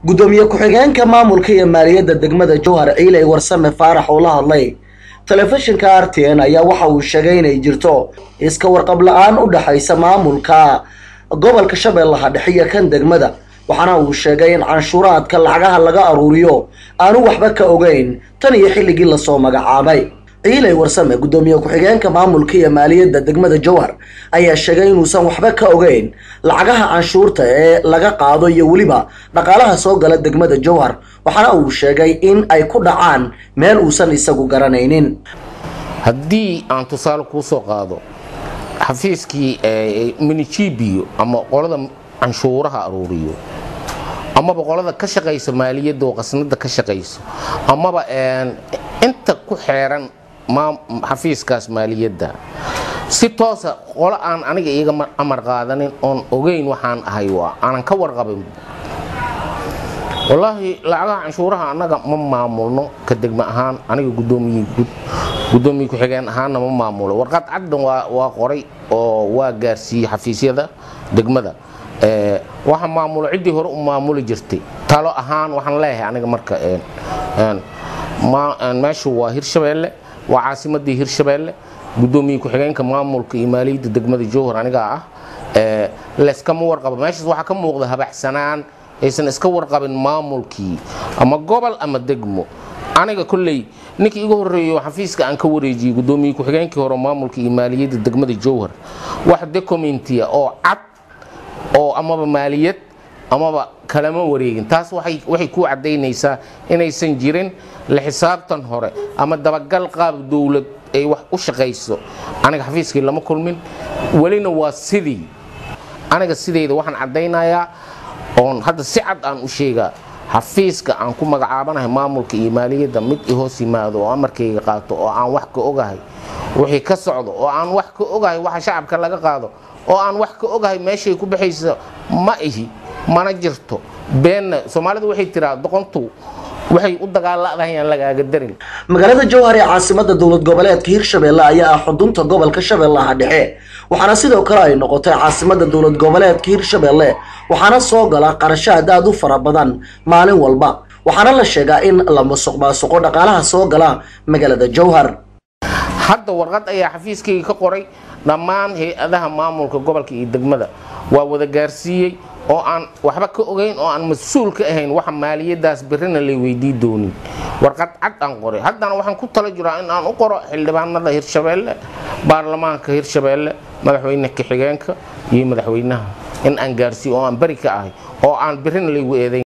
gudoomiye ku-xigeenka maamulka iyo maaliyadda degmada Jowhar Ciilay Warsame Faarax oo la hadlay telefishinka RTN ayaa waxa uu sheegay inay jirto iska warqab la'aan u dhaxaysa maamulka gobolka Shabeellaha Dhexe iyo kan degmada waxaana uu sheegay in canshuuraadka lacagaha laga aruuriyo aanu waxba ka ogeyn tan iyo xilligii la soo magacaabay. Ciilay Warsame gudoomiye ku-xigeenka maamulka iyo maaliyadda degmada Jowhar ayaa sheegay inuusan waxba ka ogeyn lacagaha canshuurta ee laga qaado iyo waliba dhaqaalaha soo gala degmada Jowhar waxaana uu sheegay in ay ku dhacaan meel uusan isagu garanaynin. haddii aan tusaale ku soo qaado xafiiskii municipiyo ama qolada canshuuraha aruuriyo ama qolada ka shaqeysa maaliyadda oo qasnada ka shaqeyso ama inta ku xeeran xafiiskaas maaliyadda si toos ah qolo aan aniga iyaga amar qaadanin oon ogeyn waxaan ahay waa aan ka warqabin wallahi lacagaha canshuuraha anaga ma maamulno ka degma ahaan aniga gudoomiye ku-xigeen ahaanna ma maamulo warqad caddan waa qoray oo waa gaarsiiyey xafiisyada degmada waxa maamulo cidii hore u maamuli jirtay talo ahaan waxaan leeyahay aniga marka meeshu waa Hirshabeelle waa caasimadii Hirshabeelle gudoomiye ku-xigeenka maamulka iyo maaliyadda degmada Jowhar aniga ah leeskama warqabo meeshaas waxa ka muuqda habaxsanaan aysan iska warqabin maamulkii ama gobol ama degmo aniga kulley ninkii igu horeeyo xafiiska aan ka wareejiyay gudoomiye ku-xigeenkii hore maamulka iyo maaliyadda degmada Jowhar wax documentiya oo cad oo amaba maaliyad amaba kalama wareegin taas waxay ku cadeynaysaa inaysan jirin la xisaabtan hore ama dabagal qaab dawlad ay wax u shaqeyso aniga xafiiskii lama kulmin walina waa sidii aniga sideeda waxaan cadeynayaa oo hadda si cad aan u sheegaa xafiiska aan ku magacaabanahay maamulka iyo maaliyadda mid i hoos yimaado oo amarkayga qaato oo aan wax ka ogahay wixii ka socdo oo aan wax ka ogahay waxa shacabka laga qaado oo aan wax ka ogahay meeshay ku baxayso ma ihi mana jirto been Soomaalidu waxay tiraa doqontu waxay u dagaaladayaan lagaaga darin. magaalada Jowhar ee caasimadda dawlad goboleedka Hirshabeelle ayaa ah xudunta gobolka Shabeellaha Dhexe waxaana sidoo kale ay noqotay caasimadda dawlad goboleedka Hirshabeelle waxaana soo gala qarashaad aad u fara badan maalin walba waxaana la sheegaa in la musuqmaasuqo dhaqaalaha soo gala magaalada Jowhar. hadda warqad ayaa xafiiskayga ka qoray dhammaan hay'adaha maamulka gobolka iyo degmada waa wada gaarsiiyay oo aan waxba ka ogeyn oo aan mas'uul ka ahayn waxa maaliyadaas birina la weydii doonin warqad cad aan qoray haddana waxaan ku tala jiraa in aan u qoro xildhibaanada Hirshabeelle baarlamaanka Hirshabeelle madaxweynaha ku-xigeenka iyo madaxweynaha in aan gaarsiiyo oo aan bari ka ahay oo aan birina la weydii